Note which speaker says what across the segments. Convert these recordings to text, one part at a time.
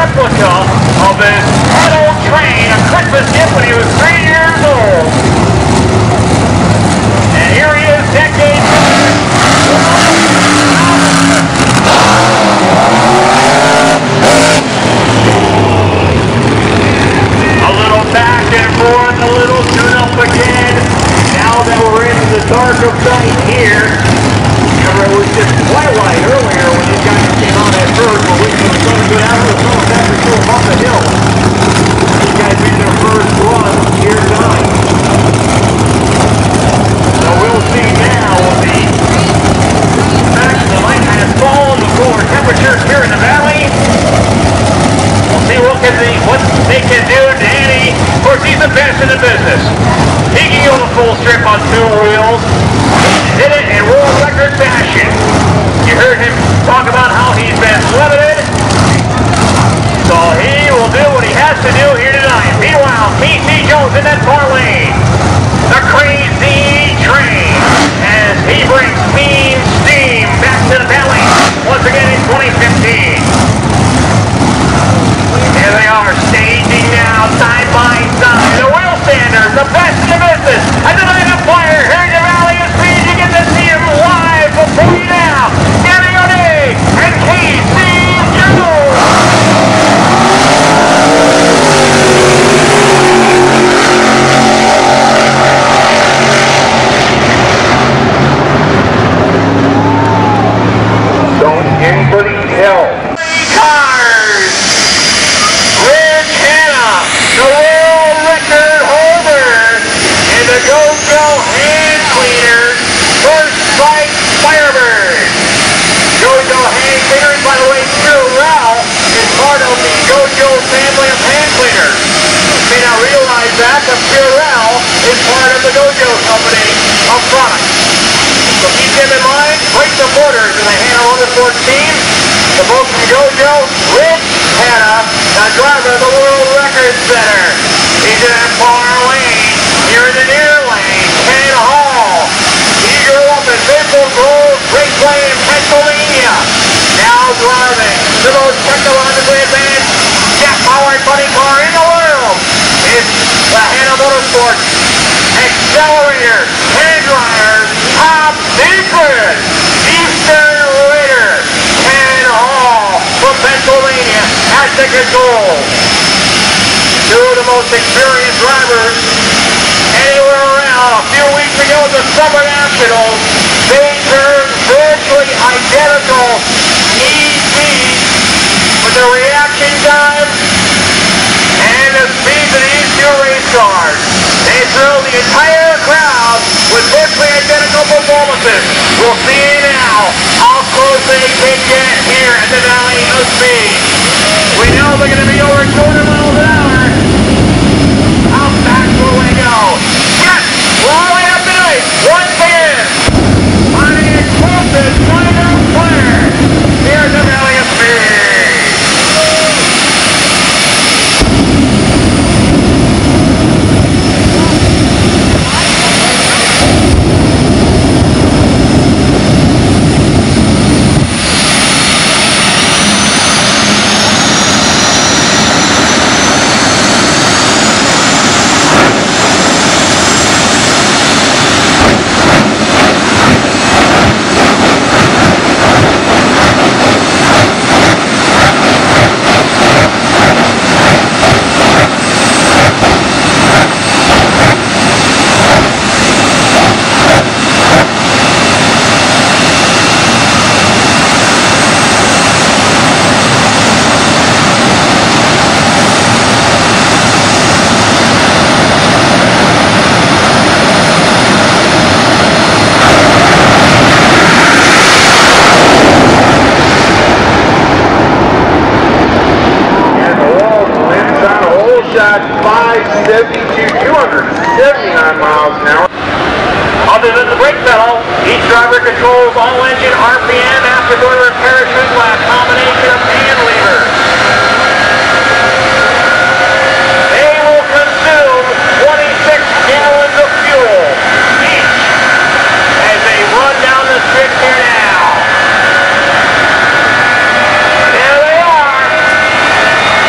Speaker 1: replica of his old train, a Christmas gift when he was 3 years old. And here he is, decades later. A little back and forth, a little tune-up again. Now that we're into the dark of night here, remember it was just twilight earlier when these guys came out at first. We're waiting for the sun to go down, the sun was actually still up the hill. These guys made their first run here tonight. So we'll see now with the fact the light has fallen, the cooler temperatures here in the valley. We'll see what they can do. Danny, of course, he's the best in the business. He can go the full strip on 2 wheels. Did it in world record fashion. You heard him talk about how he's been limited. So he will do what he has to do here tonight. Meanwhile, P.C. Jones in that far lane. The Crazy Train as he brings Mean Steam back to the valley once again in 2015. Here they are, staging now, side by side. The wheel standers, the best in the business. And the night of fire here in the Valley of Speed. You get to see him live before you now. Danny O'Day and P.C. Jones. Don't anybody tell. 3 cars. Rich Hanna, the world record holder in the Gojo hand cleaners, First Strike Firebird. Gojo hand cleaners, by the way, Purell is part of the Gojo family of hand cleaners. You may not realize that, but Purell is part of the Gojo company of products. So keep them in mind, great supporters in the Hanna Motorsports team. The folks from Gojo, Rich Hanna, the driver of the World Record Center. He's in that far lane, here in the near lane, Ken Hall. He grew up in Maple Grove Raceway in Pennsylvania. Now driving the most technologically advanced jet-powered buddy car in the world. It's the Hanna Motorsports Accelerator Hand Dryers Top Secret Eastern Raider. Ken Hall from Pennsylvania at the controls. 2 of the most experienced drivers anywhere around. A few weeks ago at the Summer Nationals, they turned virtually identical EC with the reaction time and the speed of these 2 race cars. They thrilled the entire crowd with virtually identical performances. We'll see now how close they can get here at the Valley of Speed. We know they're going to be over 200 miles an hour. How fast will they go? Yes! We're all the way up tonight. Once again, on the explosive Thunderdome Fire here at the Valley of Speed. Shot 572, 279 miles an hour. Other than the brake pedal, each driver controls all engine RPM, afterburner, and parachute by a combination of hand levers. They will consume 26 gallons of fuel each as they run down the strip here now. There they are.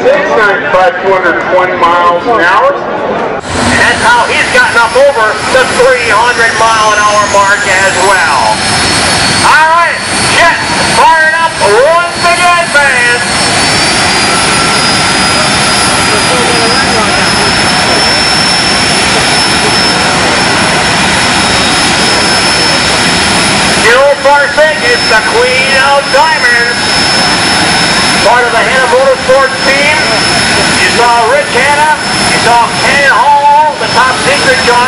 Speaker 1: 220 miles an hour. And that's how he's gotten up over the 300-mile-an-hour mark as well. All right, Jet fired up once again, fans. Jill Barsick is the queen of diamonds. Part of the Hanna Motorsports team. You saw Rich Hanna, you saw Ken Hall, the top secret car.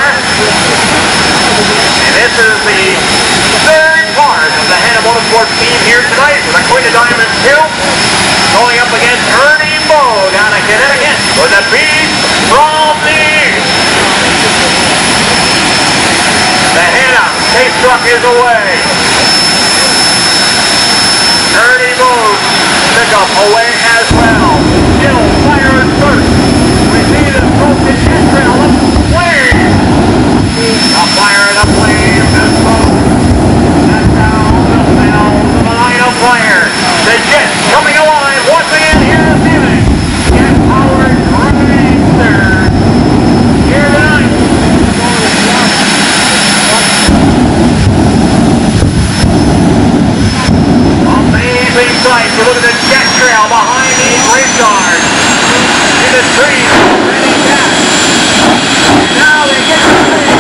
Speaker 1: And this is the third part of the Hanna Motorsports team here tonight with the Queen of Diamonds 2 going up against Ernie Moe down in Connecticut with a beast from the east. The Hanna chase truck is away. Ernie Moe's pickup away as well. Jill fires first. We see the broken jet trail up flame. A fire in a flame. The smoke. The sound of bells of a line of fire. The jet coming alive once again here this evening. Jet powered racer. Here tonight. Amazing sight. You look at the jet trail behind these race cars. In the trees. Now they get to the trees.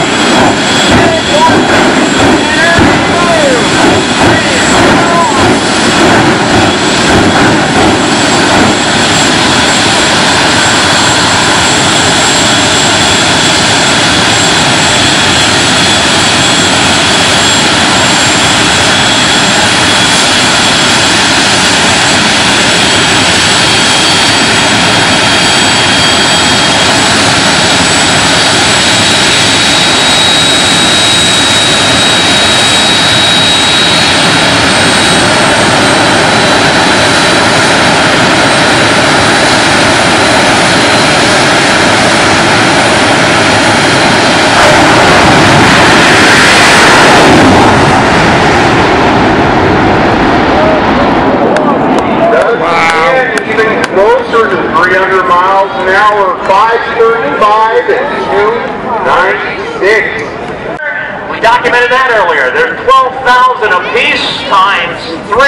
Speaker 1: Closer to 300 miles an hour, 535 and 296. We documented that earlier. There's 12,000 apiece times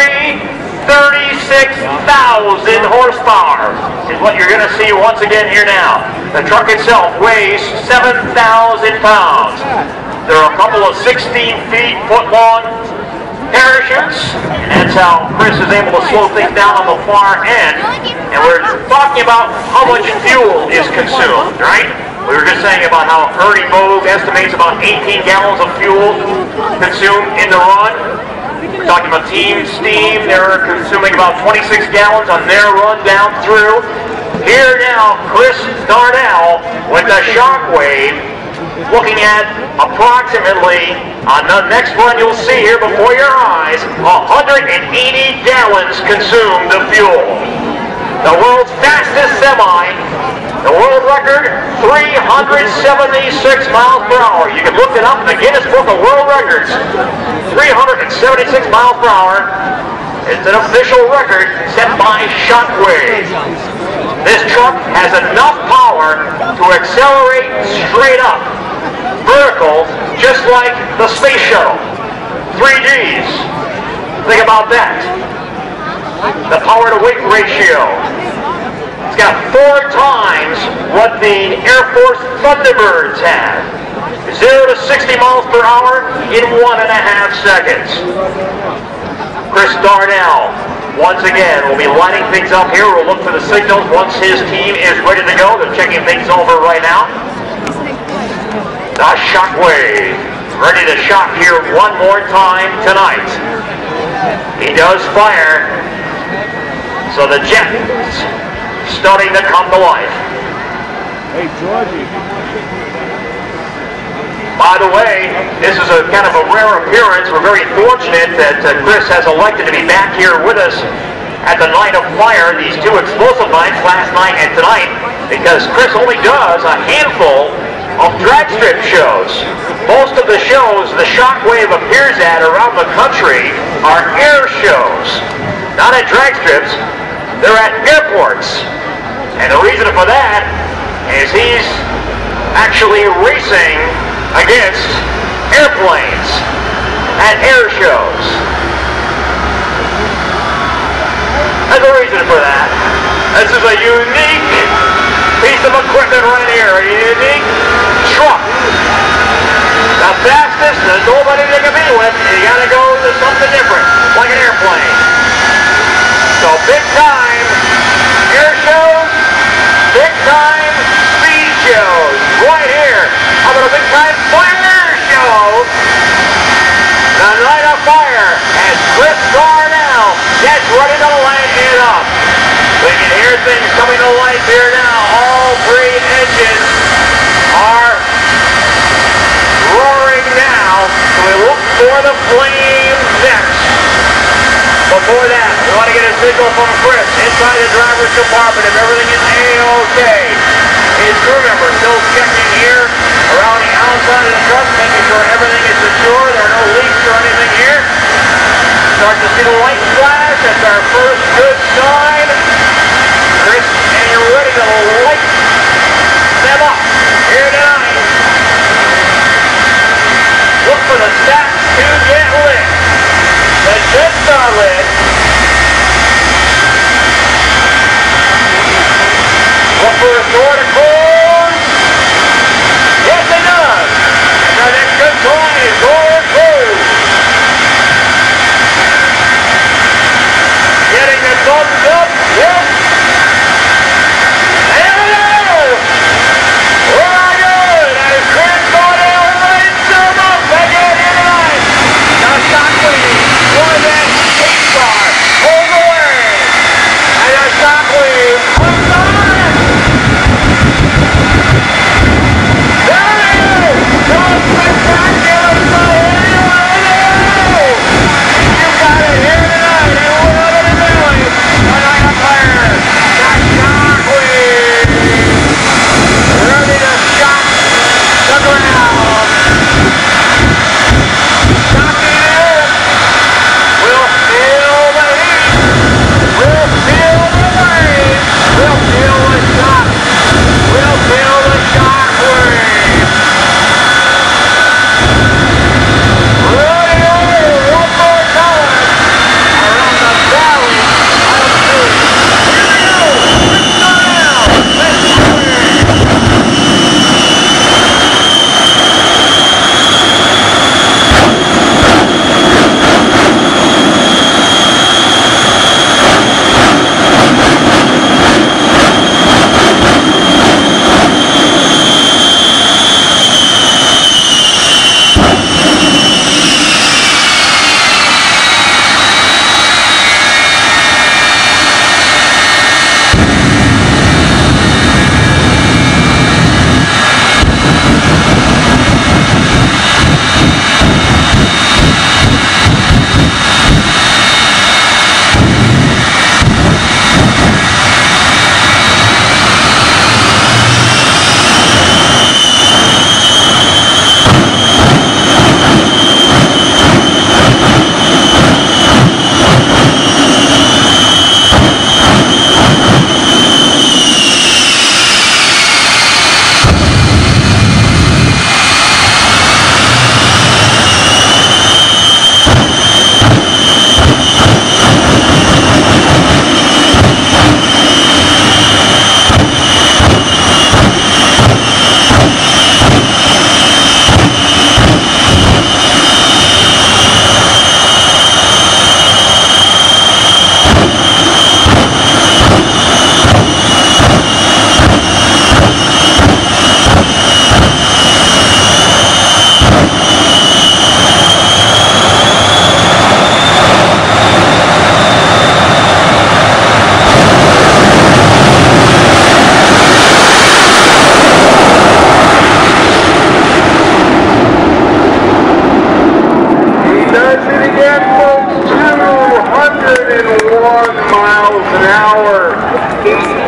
Speaker 1: 36,000 horsepower is what you're going to see once again here now. The truck itself weighs 7,000 pounds. There are a couple of 16-foot long parachutes, and that's how Chris is able to slow things down on the far end. And we're talking about how much fuel is consumed, right? We were just saying about how Ernie Moe estimates about 18 gallons of fuel consumed in the run. We're talking about Team Steam. They're consuming about 26 gallons on their run down through. Here now, Chris Darnell with the Shockwave, looking at approximately, on the next run you'll see here before your eyes, 180 gallons consumed of fuel. The world's fastest semi, the world record, 376 miles per hour. You can look it up in the Guinness Book of World Records. 376 miles per hour. It's an official record set by Shockwave. This truck has enough power to accelerate straight up, vertical, just like the space shuttle. 3 Gs. Think about that. The power to weight ratio. It's got 4 times what the Air Force Thunderbirds had. 0 to 60 miles per hour in 1.5 seconds. Chris Darnell, once again, will be lining things up here. We'll look for the signals once his team is ready to go. They're checking things over right now. The Shockwave, ready to shock here one more time tonight. He does fire, so the jet is starting to come to life.
Speaker 2: Hey, Georgie.
Speaker 1: By the way, this is a kind of a rare appearance. We're very fortunate that Chris has elected to be back here with us at the Night of Fire, these 2 explosive nights, last night and tonight, because Chris only does a handful of drag strip shows. Most of the shows the Shockwave appears at around the country are air shows, not at drag strips. They're at airports. And the reason for that is he's actually racing against airplanes at air shows. There's a reason for that. This is a unique piece of equipment right here, a unique truck. The fastest, there's nobody to compete with. You gotta go to something different, like an airplane. So big time air shows, big time speed shows, right here. How about a big time fire show? The Night of Fire, and Chris Darnell gets ready to light it up. We can hear things coming to life here now. All three engines are roaring now. So we look for the flames next. Before that, we want to get a signal from Chris inside the driver's compartment if everything is A-OK. His crew member still checking here around the outside of the truck, making sure everything is secure. There are no leaks or anything here. Start to see the light flash. That's our first good sign. Chris, and you're ready to light them up here tonight. Look for the stacks to get lit. The jets are lit. Look for the door to close. Yes, it does. And our next good sign is door closed. Getting the thumbs up. Yes. There we go. We're good. And Chris Darnell lights them up again here tonight. The Shockwave was at 8-star. Pulls away. And the Shockwave comes on. There it is. The spectacular tornado. You got it here tonight. And what are they doing? The Night of Fire. The Shockwave. Ready to shock the ground. Shocking it. We'll feel the heat. We'll feel the wave. We'll feel the shock. We'll feel the shockwave. Ready over one more time around the valley of Food. Here we go. Chris Darnell. Let's go.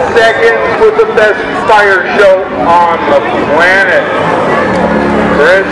Speaker 1: Seconds with the best fire show on the planet. Chris